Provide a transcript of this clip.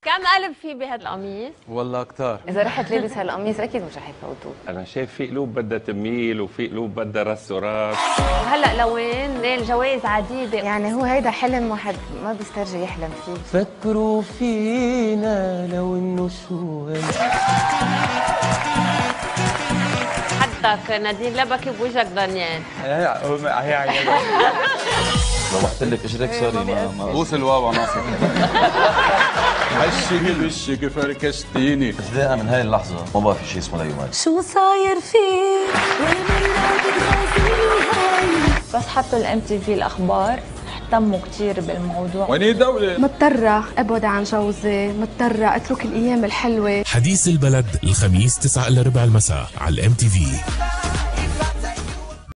كم قلب في بهذا القميص؟ والله كتار. اذا رحت لابس هالقميص اكيد مش رح يفوتوك. انا شايف في قلوب بدها تميل وفي قلوب بدها رس وراس. وهلا لوين نال جوائز عديده، يعني هو هيدا حلم واحد ما بيسترجي يحلم فيه. فكروا فينا لو انه شو حدك نادين لبكي بوجهك دانيال. هي لو رحت لك اجرك سوري ما بوس الواو ناصر. هشك بشك فركشتيني. بداية من هاي اللحظة ما بقى في شيء اسمه ليومات. شو صاير فيك بس حطوا الام تي في الاخبار اهتموا كثير بالموضوع. ويني دولة؟ مضطرة ابعد عن جوزي، مضطرة اترك الايام الحلوة. حديث البلد الخميس 9:15 المساء على الام تي في.